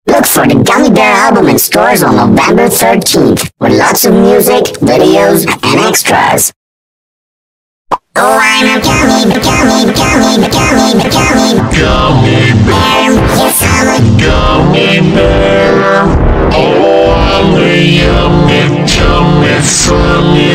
Look for the Gummy Bear album in stores on November 13th, with lots of music, videos, and extras. Oh, I'm a gummy bear. Yes, I'm a gummy bear. Oh, I'm a yummy, tummy, funny